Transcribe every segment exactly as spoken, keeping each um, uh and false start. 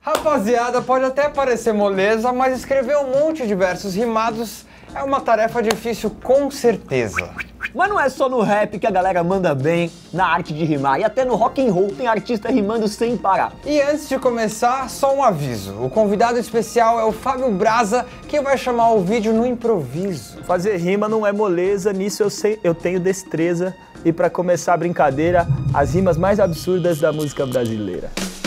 Rapaziada, pode até parecer moleza, mas escrever um monte de versos rimados é uma tarefa difícil com certeza. Mas não é só no rap que a galera manda bem, na arte de rimar, e até no rock and roll tem artista rimando sem parar. E antes de começar, só um aviso. O convidado especial é o Fábio Braza, que vai chamar o vídeo no improviso. Fazer rima não é moleza, nisso eu, sei, eu tenho destreza. E pra começar a brincadeira, as rimas mais absurdas da música brasileira.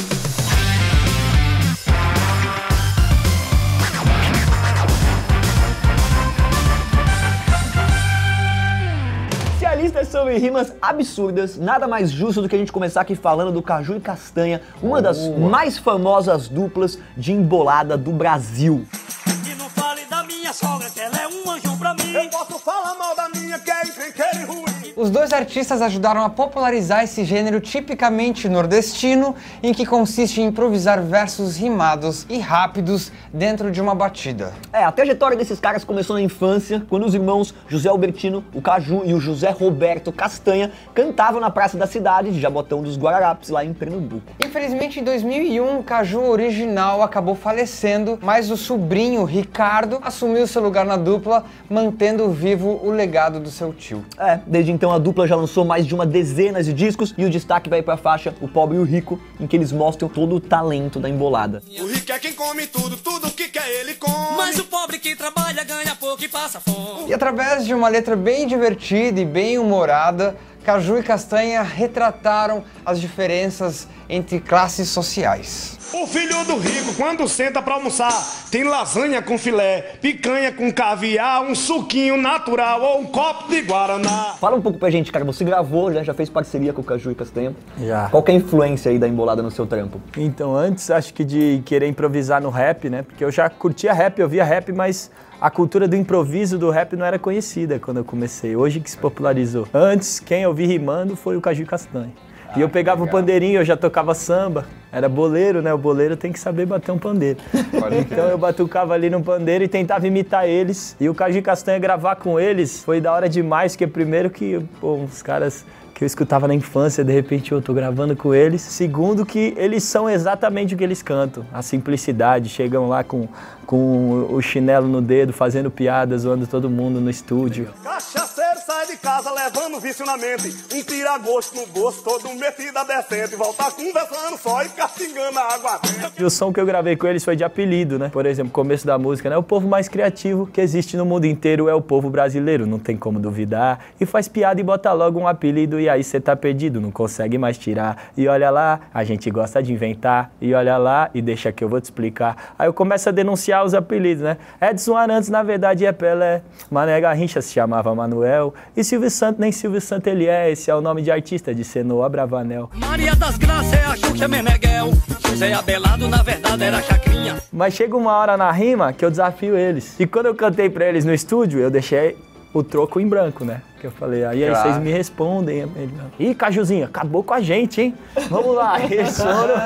Sobre rimas absurdas, nada mais justo do que a gente começar aqui falando do Caju e Castanha, uma das Boa. mais famosas duplas de embolada do Brasil. E não fale da minha sogra, que ela é um anjo pra mim. Eu posso falar mal da minha, que é encrenqueira e ruim. Os dois artistas ajudaram a popularizar esse gênero tipicamente nordestino, em que consiste em improvisar versos rimados e rápidos dentro de uma batida. É, a trajetória desses caras começou na infância, quando os irmãos José Albertino, o Caju, e o José Roberto Castanha cantavam na praça da cidade de Jabotão dos Guararapes, lá em Pernambuco. Infelizmente, em dois mil e um, o Caju original acabou falecendo, mas o sobrinho, Ricardo, assumiu seu lugar na dupla, mantendo vivo o legado do seu tio. É, desde então a dupla já lançou mais de uma dezena de discos e o destaque vai pra faixa O Pobre e o Rico, em que eles mostram todo o talento da embolada. O rico é quem come tudo, tudo que quer ele come. Mas o pobre que trabalha ganha pouco e passa fome. E através de uma letra bem divertida e bem humorada, Caju e Castanha retrataram as diferenças entre classes sociais. O filho do rico, quando senta pra almoçar, tem lasanha com filé, picanha com caviar, um suquinho natural ou um copo de guaraná. Fala um pouco pra gente, cara, você gravou, né? Já fez parceria com o Caju e Castanha? Já. Qual que é a influência aí da embolada no seu trampo? Então, antes acho que de querer improvisar no rap, né? Porque eu já curtia rap, eu via rap, mas a cultura do improviso do rap não era conhecida quando eu comecei. Hoje que se popularizou. Antes, quem eu vi rimando foi o Caju e Castanha. E eu pegava o pandeirinho, eu já tocava samba, era boleiro, né? O boleiro tem que saber bater um pandeiro. Então eu batucava ali no pandeiro e tentava imitar eles. E o Caju e Castanha gravar com eles foi da hora demais, porque primeiro que, pô, uns caras que eu escutava na infância, de repente eu tô gravando com eles. Segundo que eles são exatamente o que eles cantam, a simplicidade, chegam lá com, com o chinelo no dedo, fazendo piadas, zoando todo mundo no estúdio. Cachaceiro sai de casa levando vício na mente, um tira-gosto no bolso, todo metido a decente, voltar conversando só e castigando a água. E o som que eu gravei com eles foi de apelido, né? Por exemplo, começo da música, né? O povo mais criativo que existe no mundo inteiro é o povo brasileiro, não tem como duvidar. E faz piada e bota logo um apelido e aí você tá perdido, não consegue mais tirar. E olha lá, a gente gosta de inventar. E olha lá, e deixa que eu vou te explicar. Aí eu começo a denunciar os apelidos, né? Edson Arantes, na verdade, é Pelé. Mané Garrincha se chamava Manuel. E Silvio Santos, nem Silvio Santos ele é. Esse é o nome de artista de Cenoa Bravanel. Maria das Graças é a Xuxa Meneghel. José Abelardo, na verdade, era Chacrinha. Mas chega uma hora na rima que eu desafio eles. E quando eu cantei pra eles no estúdio, eu deixei o troco em branco, né? Que eu falei, aí, aí claro. Vocês me respondem. Ih, Cajuzinho, acabou com a gente, hein? Vamos lá. Eles foram,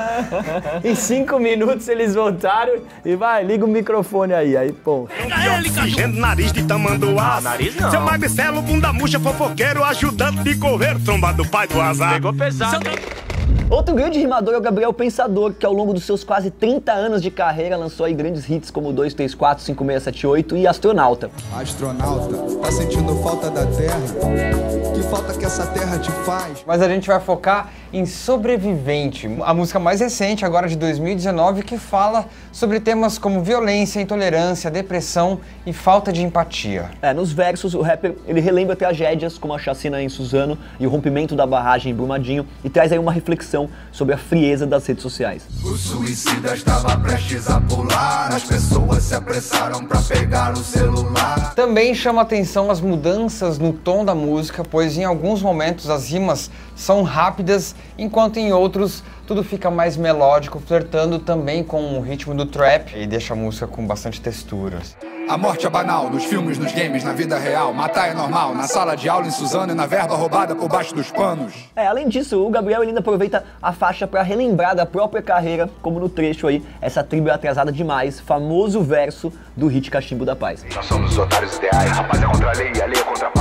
em cinco minutos eles voltaram e vai, liga o microfone aí. Aí, pô. Pega ele, Caju. Nariz de tamanduá. Nariz não. Seu magricelo, bunda murcha, fofoqueiro, ajudante de coveiro, tromba do pai do azar. Pegou pesado. Outro grande rimador é o Gabriel Pensador, que ao longo dos seus quase trinta anos de carreira lançou aí grandes hits como dois três quatro, cinco seis sete oito e Astronauta. Astronauta, tá sentindo falta da terra? Que falta que essa terra te faz? Mas a gente vai focar em Sobrevivente, a música mais recente, agora de dois mil e dezenove, que fala sobre temas como violência, intolerância, depressão e falta de empatia. É, nos versos, o rapper ele relembra tragédias como a chacina em Suzano e o rompimento da barragem em Brumadinho e traz aí uma reflexão sobre a frieza das redes sociais. O suicida estava prestes a pular, as pessoas se apressaram pra pegar o celular. Também chama atenção as mudanças no tom da música, pois em alguns momentos as rimas são rápidas, enquanto em outros tudo fica mais melódico, flertando também com o ritmo do trap e deixa a música com bastante texturas. A morte é banal, nos filmes, nos games, na vida real. Matar é normal, na sala de aula em Suzano e na verba roubada por baixo dos panos. É, além disso, o Gabriel ele ainda aproveita a faixa para relembrar da própria carreira, como no trecho aí, essa tribo é atrasada demais, famoso verso do hit Cachimbo da Paz. Nós somos os otários ideais, rapaz é contra a lei, a lei é contra a paz.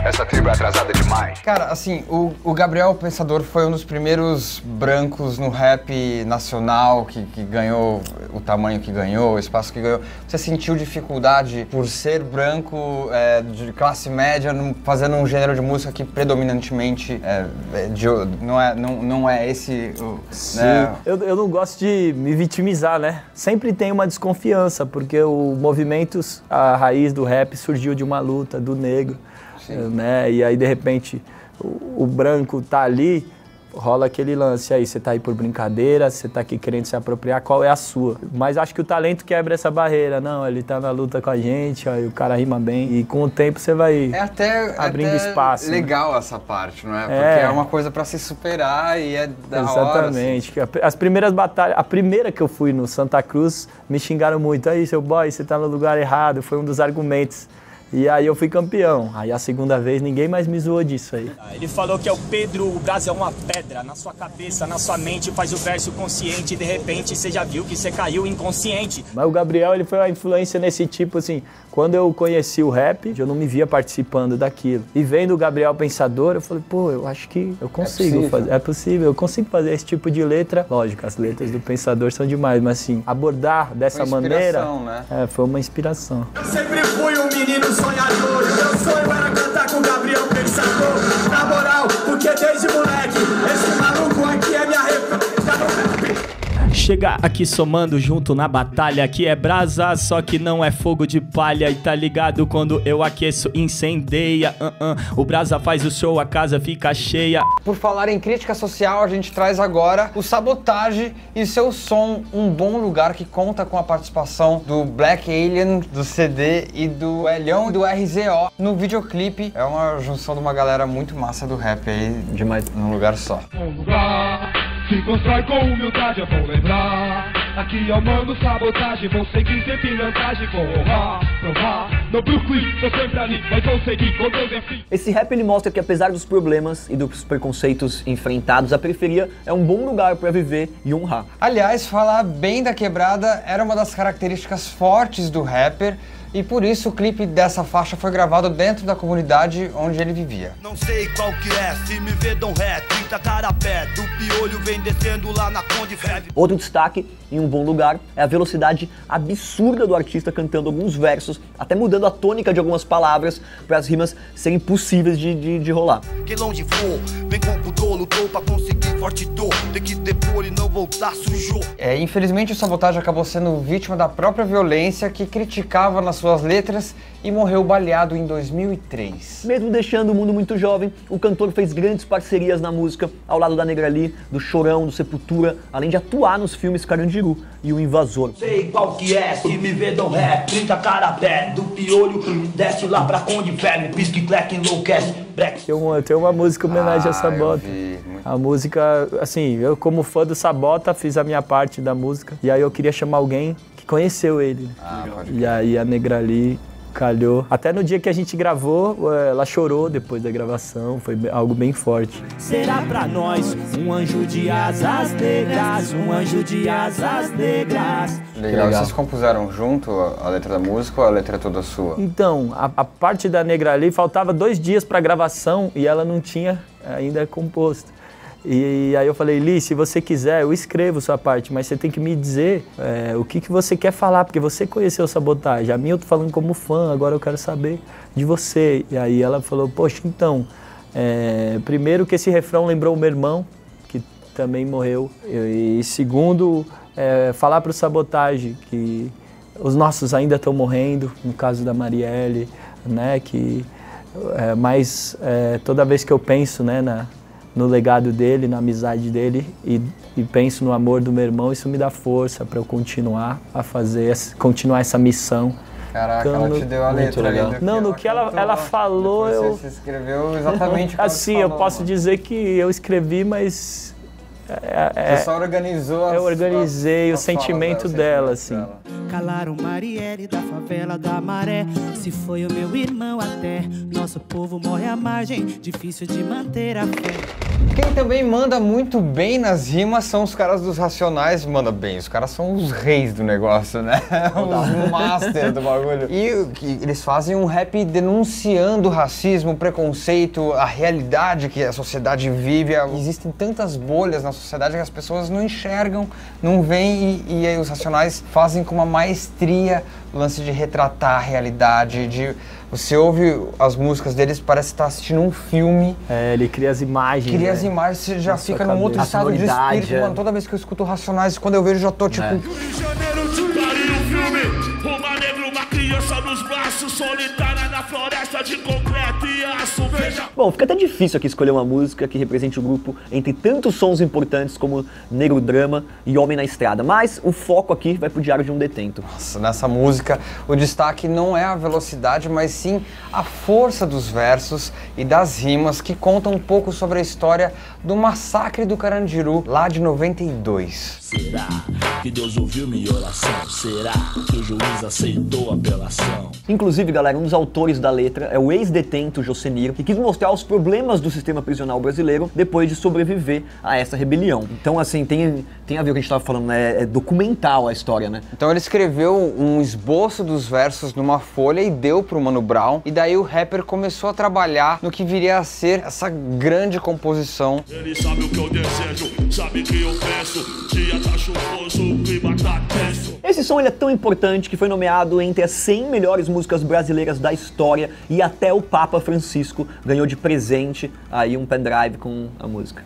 Essa tribo é atrasada demais. Cara, assim, o, o Gabriel Pensador foi um dos primeiros brancos no rap nacional que, que ganhou o tamanho que ganhou, o espaço que ganhou. Você sentiu dificuldade por ser branco, é, de classe média, fazendo um gênero de música que predominantemente é, é de, não, é, não, não é esse... O, Sim. Né? Eu, eu não gosto de me vitimizar, né? Sempre tem uma desconfiança, porque o movimento, a raiz do rap surgiu de uma luta do negro, né? E aí, de repente, o, o branco tá ali, rola aquele lance aí, você tá aí por brincadeira, você tá aqui querendo se apropriar, qual é a sua? Mas acho que o talento quebra essa barreira, não, ele tá na luta com a gente, aí o cara rima bem, e com o tempo você vai é até, abrindo é até espaço. legal, né? Essa parte, não é? Porque é, é uma coisa pra se superar e é da Exatamente. hora. Assim. As primeiras batalhas, a primeira que eu fui no Santa Cruz, me xingaram muito, aí seu boy, você tá no lugar errado, foi um dos argumentos. E aí eu fui campeão. Aí a segunda vez ninguém mais me zoou disso aí. Ele falou que é o Pedro, o Brasil é uma pedra. Na sua cabeça, na sua mente, faz o verso consciente. De repente você já viu que você caiu inconsciente. Mas o Gabriel, ele foi uma influência nesse tipo, assim, quando eu conheci o rap, eu não me via participando daquilo. E vendo o Gabriel Pensador, eu falei, pô, eu acho que eu consigo é fazer. É possível, eu consigo fazer esse tipo de letra. Lógico, as letras do Pensador são demais, mas assim, abordar dessa foi maneira, né? é, foi uma inspiração. Eu sempre fui um menino sonhador, meu sonho era cantar com o Gabriel Pensador. Na moral, porque desde moleque, esse maluco aqui é minha referência. Chega aqui somando junto na batalha, que é brasa, só que não é fogo de palha. E tá ligado, quando eu aqueço, incendeia. uh -uh. O brasa faz o show, a casa fica cheia. Por falar em crítica social, a gente traz agora o Sabotage e seu som Um Bom Lugar, que conta com a participação do Black Alien, do C D e do Elhão e do R Z O no videoclipe. É uma junção de uma galera muito massa do rap aí, demais, num lugar só. Um lugar se constrói com humildade, é bom lembrar. Aqui é o mano Sabotagem, vão seguir sem pilantagem, vão honrar, provar. No Brooklyn, tô sempre ali, mas vão seguir com Deus, enfim. Esse rap ele mostra que apesar dos problemas e dos preconceitos enfrentados, a periferia é um bom lugar para viver e honrar. Aliás, falar bem da quebrada era uma das características fortes do rapper, e por isso o clipe dessa faixa foi gravado dentro da comunidade onde ele vivia. Não sei qual que é, se me vê dão ré, trinta carapé, do piolho vem descendo lá na Conde Fred. Outro destaque em Um Bom Lugar é a velocidade absurda do artista cantando alguns versos, até mudando a tônica de algumas palavras para as rimas serem possíveis de, de, de rolar. Que longe for, vem com o dolo, lutou pra conseguir forte dor, tem que depor e não voltar sujou. É, infelizmente o Sabotage acabou sendo vítima da própria violência que criticava nas suas letras e morreu baleado em dois mil e três. Mesmo deixando o mundo muito jovem, o cantor fez grandes parcerias na música, ao lado da Negrali, do Chorão, do Sepultura, além de atuar nos filmes Carandiru e O Invasor. Sei qual que é, se me vê dão ré, trinta carapé, do piolho desce lá pra Conde Fred, pisque, cleque, enlouquece. Tem uma, tem uma música em homenagem ah, a Sabota. A música, assim, eu como fã do Sabota fiz a minha parte da música e aí eu queria chamar alguém que conheceu ele. Ah, e aí a Negrali calhou. Até no dia que a gente gravou, ela chorou depois da gravação, foi algo bem forte. Será pra nós um anjo de asas negras, um anjo de asas negras. Legal. Legal. Vocês compuseram junto a letra da música ou a letra é toda sua? Então, a, a parte da Negrali faltava dois dias pra gravação e ela não tinha ainda composto. E aí eu falei, Li, se você quiser, eu escrevo sua parte, mas você tem que me dizer é, o que, que você quer falar, porque você conheceu Sabotagem. A minha eu tô falando como fã, agora eu quero saber de você. E aí ela falou, poxa, então, é, primeiro que esse refrão lembrou o meu irmão, que também morreu. E, e segundo, é, falar pro Sabotagem que os nossos ainda estão morrendo, no caso da Marielle, né, que é, mas é, toda vez que eu penso, né, na... no legado dele, na amizade dele e, e penso no amor do meu irmão, isso me dá força para eu continuar a fazer, continuar essa missão. Caraca, ela te deu a letra ali. Não, no que ela, ela falou, eu... Você escreveu exatamente o que assim, ela eu falou, posso mano. dizer que eu escrevi, mas... É, é, Você só organizou as, Eu organizei as, o sentimento dela, assim. Dela. Calaram Marielle da favela da Maré. Se foi o meu irmão até. Nosso povo morre à margem, difícil de manter a fé. Quem também manda muito bem nas rimas são os caras dos Racionais. Manda bem, os caras são os reis do negócio, né? Os master do bagulho. E, e eles fazem um rap denunciando o racismo, o preconceito, a realidade que a sociedade vive. Existem tantas bolhas na sociedade que as pessoas não enxergam, não veem, e, e aí os Racionais fazem com uma maestria o lance de retratar a realidade, de... Você ouve as músicas deles, parece estar assistindo um filme. É, ele cria as imagens. Cria né? as imagens, você já Nossa, fica num outro estado de espírito. é. Mano, toda vez que eu escuto Racionais, quando eu vejo, já tô tipo... É. Uma negra, uma criança nos braços, solitária na floresta de concreto e aço, veja. Bom, fica até difícil aqui escolher uma música que represente o grupo entre tantos sons importantes como Negro Drama e Homem na Estrada, mas o foco aqui vai pro Diário de um Detento. Nossa, nessa música o destaque não é a velocidade, mas sim a força dos versos e das rimas que contam um pouco sobre a história do massacre do Carandiru, lá de noventa e dois. Será que Deus ouviu minha oração? Será que o juiz aceitou a apelação? Inclusive, galera, um dos autores da letra é o ex-detento Jocenir, que quis mostrar os problemas do sistema prisional brasileiro depois de sobreviver a essa rebelião. Então, assim, tem, tem a ver com o que a gente estava falando, né? É documental a história, né? Então ele escreveu um esboço dos versos numa folha e deu pro Mano Brown, e daí o rapper começou a trabalhar no que viria a ser essa grande composição. Ele sabe o que eu desejo, sabe que eu peço, dia tá chuvoso, o clima tá tenso. Esse som ele é tão importante que foi nomeado entre as cem melhores músicas brasileiras da história e até o Papa Francisco ganhou de presente aí um pendrive com a música.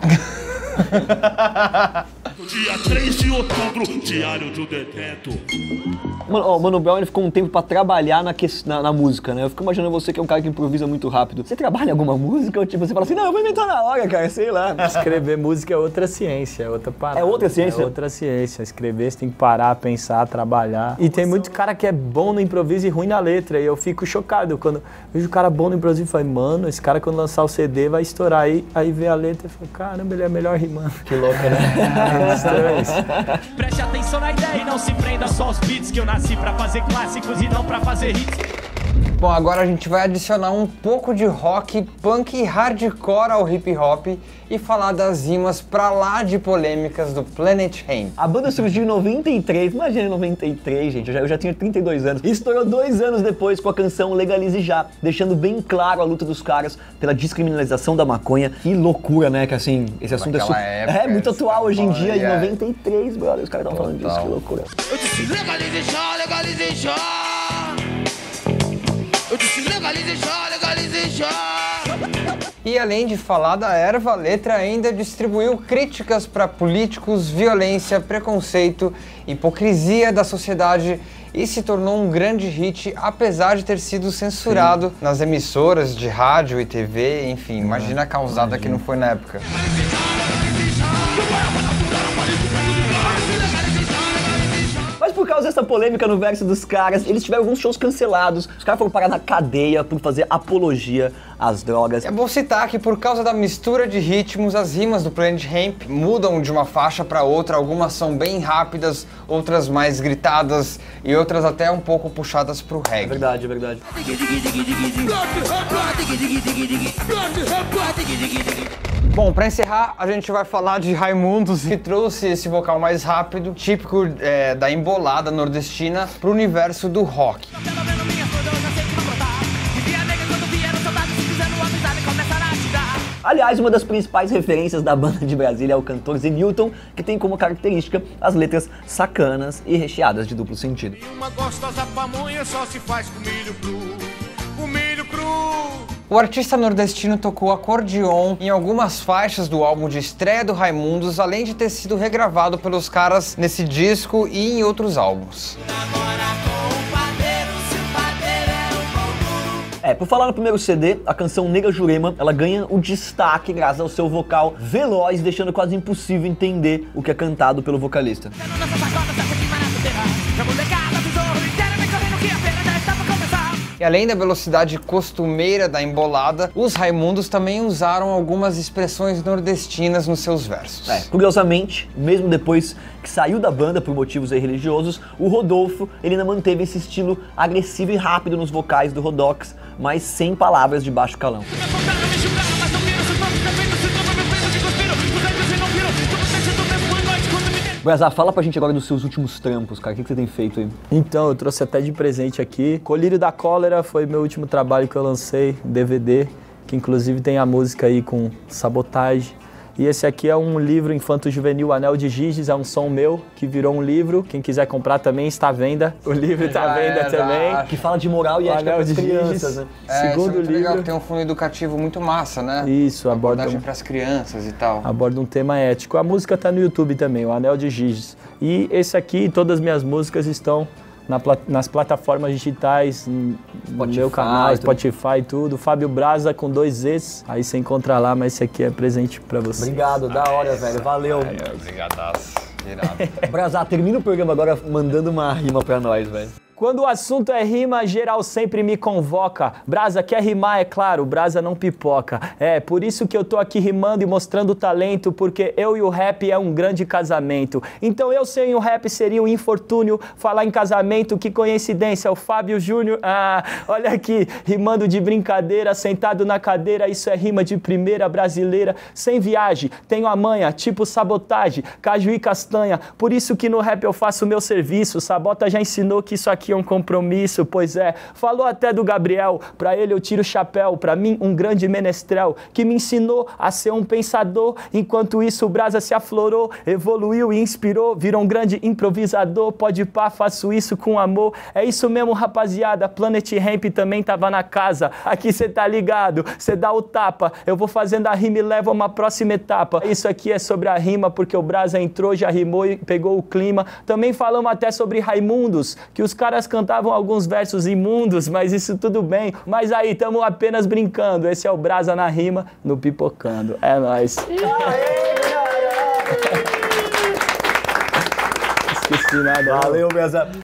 Dia três de outubro, Diário do Detento. Mano, ó, o Mano Brown ele ficou um tempo pra trabalhar na, que, na, na música, né? Eu fico imaginando você que é um cara que improvisa muito rápido. Você trabalha em alguma música ou tipo, você fala assim, não, eu vou inventar na hora, cara, sei lá. Escrever música é outra ciência, é outra parada. É outra ciência? É outra ciência. Escrever, você tem que parar, pensar, trabalhar. E tem muito cara que é bom no improviso e ruim na letra. E eu fico chocado quando vejo o cara bom no improviso e falo, mano, esse cara quando lançar o C D vai estourar. Aí, aí vê a letra e fala, caramba, ele é melhor rimando. Que louco, né? Preste atenção na ideia e não se prenda só aos beats, que eu nasci pra fazer clássicos e não pra fazer hits. Bom, agora a gente vai adicionar um pouco de rock, punk e hardcore ao hip hop e falar das rimas pra lá de polêmicas do Planet Hemp. A banda surgiu em noventa e três, imagina em noventa e três, gente, eu já, eu já tinha trinta e dois anos. E estourou dois anos depois com a canção Legalize Já, deixando bem claro a luta dos caras pela descriminalização da maconha. Que loucura, né, que assim, esse assunto é, su época, é muito atual hoje em dia, é. em noventa e três, brother, os caras estão falando disso, que loucura. Eu disse legalize já, legalize já. Eu disse legalize já, legalize já. E além de falar da erva, a letra ainda distribuiu críticas para políticos, violência, preconceito, hipocrisia da sociedade e se tornou um grande hit, apesar de ter sido censurado Sim. nas emissoras de rádio e T V, enfim, imagina a causada imagina. que não foi na época. Mas por causa dessa polêmica no verso dos caras, eles tiveram alguns shows cancelados. Os caras foram parar na cadeia por fazer apologia às drogas. É bom citar que por causa da mistura de ritmos, as rimas do Planet Hemp mudam de uma faixa para outra. Algumas são bem rápidas, outras mais gritadas e outras até um pouco puxadas pro reggae. É verdade, é verdade. Bom, pra encerrar, a gente vai falar de Raimundos, que trouxe esse vocal mais rápido, típico é, da embolada nordestina, pro universo do rock. Aliás, uma das principais referências da banda de Brasília é o cantor Zenilton, que tem como característica as letras sacanas e recheadas de duplo sentido. Uma gostosa pamonha só se faz com milho cru, com milho cru. O artista nordestino tocou acordeon em algumas faixas do álbum de estreia do Raimundos, além de ter sido regravado pelos caras nesse disco e em outros álbuns. É, por falar no primeiro C D, a canção Nega Jurema, ela ganha o destaque graças ao seu vocal veloz, deixando quase impossível entender o que é cantado pelo vocalista. E além da velocidade costumeira da embolada, os Raimundos também usaram algumas expressões nordestinas nos seus versos. É, curiosamente, mesmo depois que saiu da banda por motivos religiosos, o Rodolfo ele ainda manteve esse estilo agressivo e rápido nos vocais do Rodox, mas sem palavras de baixo calão. Brasa, fala pra gente agora dos seus últimos trampos, cara. O que, que você tem feito aí? Então, eu trouxe até de presente aqui. Colírio da Cólera foi meu último trabalho que eu lancei, D V D, que inclusive tem a música aí com Sabotagem. E esse aqui é um livro infanto-juvenil, Anel de Giges, é um som meu, que virou um livro. Quem quiser comprar também está à venda. O livro está à venda é, também. Dá. Que fala de moral e ética para as crianças, né? É, Segundo isso é muito livro. legal, tem um fundo educativo muito massa, né? Isso, aborda abordagem para as crianças e tal. Aborda um tema ético. A música está no YouTube também, o Anel de Giges. E esse aqui, todas as minhas músicas estão Na, nas plataformas digitais, no Spotify, meu canal, Spotify e tudo. Fábio Brasa com dois Es, aí você encontra lá, mas esse aqui é presente pra você. Obrigado, da hora, velho, valeu. Obrigadaço, irado. Brasa, termina o programa agora mandando uma rima pra nós, velho. Quando o assunto é rima, geral sempre me convoca. Brasa quer rimar, é claro, Brasa não pipoca. É, por isso que eu tô aqui rimando e mostrando talento, porque eu e o rap é um grande casamento. Então eu sem o rap seria um infortúnio. Falar em casamento, que coincidência, o Fábio Júnior. Ah, olha aqui, rimando de brincadeira, sentado na cadeira, isso é rima de primeira brasileira. Sem viagem, tenho a manha, tipo sabotagem, caju e castanha. Por isso que no rap eu faço meu serviço. Sabota já ensinou que isso aqui é um compromisso, pois é, falou até do Gabriel, pra ele eu tiro o chapéu, pra mim um grande menestrel, que me ensinou a ser um pensador, enquanto isso o Brasa se aflorou, evoluiu e inspirou, virou um grande improvisador, pode pá, faço isso com amor, é isso mesmo rapaziada, Planet Ramp também tava na casa, aqui cê tá ligado, cê dá o tapa, eu vou fazendo a rima e levo a uma próxima etapa, isso aqui é sobre a rima, porque o Brasa entrou, já rimou e pegou o clima, também falamos até sobre Raimundos, que os caras cantavam alguns versos imundos, mas isso tudo bem. Mas aí, tamo apenas brincando. Esse é o Brasa na rima, no Pipocando. É nóis. Esqueci nada. Valeu, Brasa.